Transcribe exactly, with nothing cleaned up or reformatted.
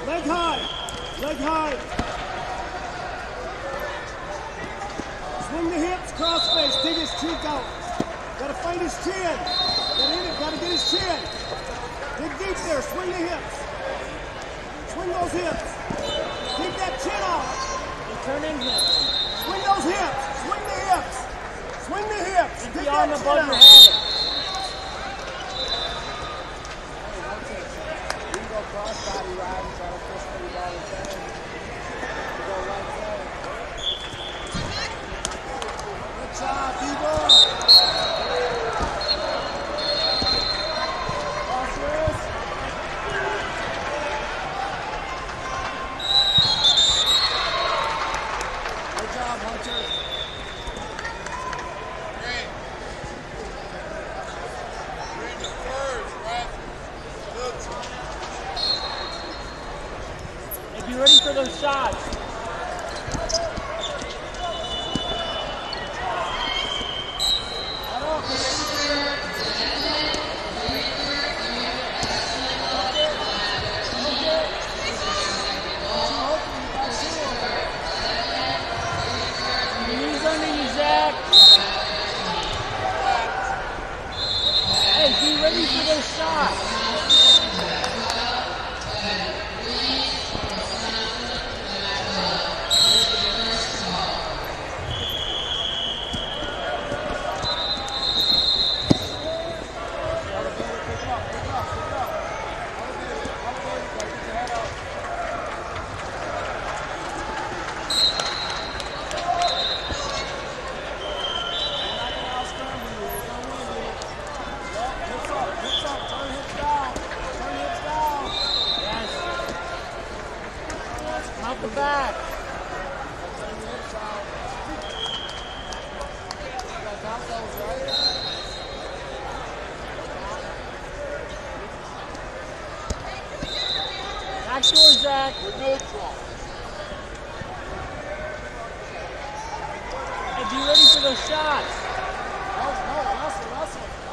Leg high. Leg high. Swing the hips, cross face, dig his cheek out. Gotta find his chin. Gotta hit it, gotta get his chin. Dig deep there, swing the hips. Swing those hips. Dig that chin out. And turn in hips. Swing those hips. Swing the hips. Swing the hips. Keep Dig the arm that above chin your out. head. You can go cross body riding, try to push through all the time. You go right side. Good job, people. Cross wrist. Good job, Hunter. Great. You're in the first, right? Good. And be ready for those shots. Knees under you, Zach. Hey, be ready for those shots. Out the back. Back door, Zach. We're neutral. Hey, be ready for those shots. No, no, Russell, Russell.